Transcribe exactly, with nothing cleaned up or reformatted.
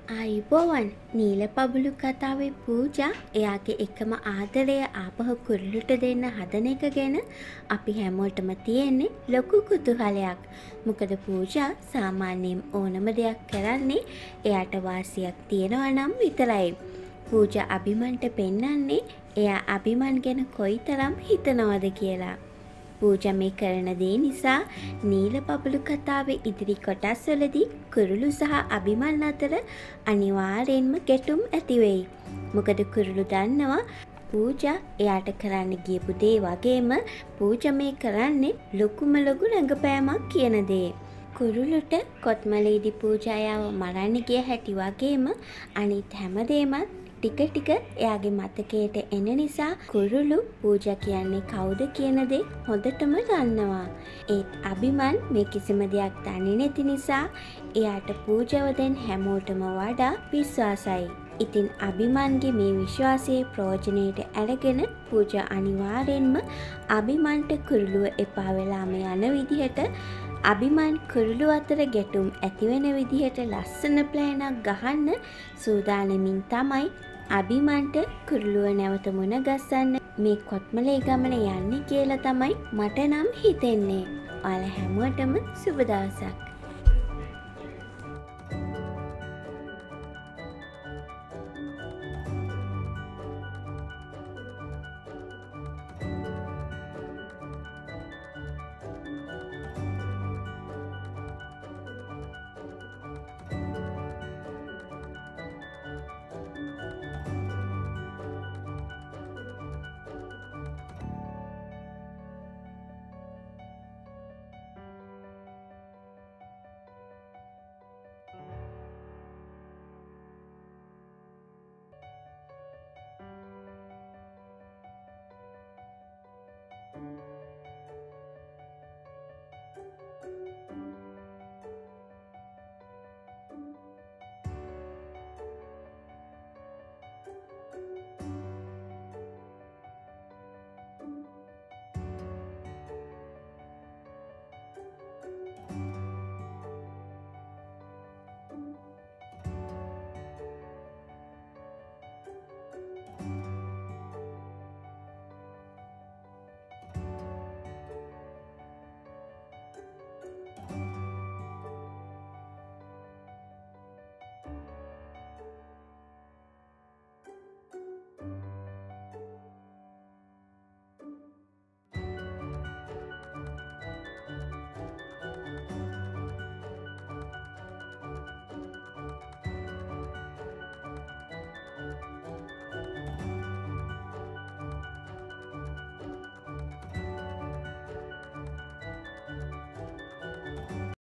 ආයුබෝවන් නීල පබුලු කතාවේ පූජා එයාගේ එකම ආදරය ආපහු කුරුල්ලට දෙන්න හදන එක ගැන අපි හැමෝටම තියෙන්නේ ලොකු කුතුහලයක්. මොකද පූජා සාමාන්‍යයෙන් ඕනම දෙයක් කරන්නේ එයාට වාසියක් තියනවා නම් විතරයි. පූජා අභිමන්ට පෙන්නන්නේ එයා අභිමන් ගැන කොයිතරම් හිතනවද කියලා. පූජා මේ කරන දේ නිසා නීල බබළු කතාවේ ඉදිරි කොටස්වලදී කුරුළු සහ අභිමන් අතර අනිවාර්යෙන්ම ගැටුම් ඇති වෙයි. මොකද කුරුළු දන්නවා පූජා එයාට කරන්න ගියපු දේ වගේම පූජා මේ කරන්නේ ලොකුම ලොකු රඟපෑමක් කියන දේ. කුරුළුට කොත්මලේදී පූජා එයාව මරන්න ගිය හැටි වගේම අනිත් හැමදේමත් ටික ටික එයාගේ මතකයට එන නිසා කුරුළු පූජා කියන්නේ කවුද කියන දේ හොඳටම දන්නවා. ඒත් අභිමන් මේ කිසිම දෙයක් දන්නේ නැති නිසා එයාට පූජාව දැන් හැමෝටම වඩා විශ්වාසයි. ඉතින් අභිමන්ගේ මේ විශ්වාසයේ ප්‍රයෝජනයට අරගෙන පූජා අනිවාර්යෙන්ම අභිමන්ට කුරුළුව එපා වෙලාම යන විදිහට අභිමන් කුරුළු අතර ගැටුම් ඇතිවෙන විදිහට ලස්සන ප්ලෑනක් ගහන්න සූදානමින් තමයි අභිමන්ට කුරුළුව නැවත මුණ ගස්සන්න මේ කොත්මලේ ගමන යන්නේ කියලා තමයි මට නම් හිතෙන්නේ. ඔයාලා හැමෝටම සුබ දවසක්.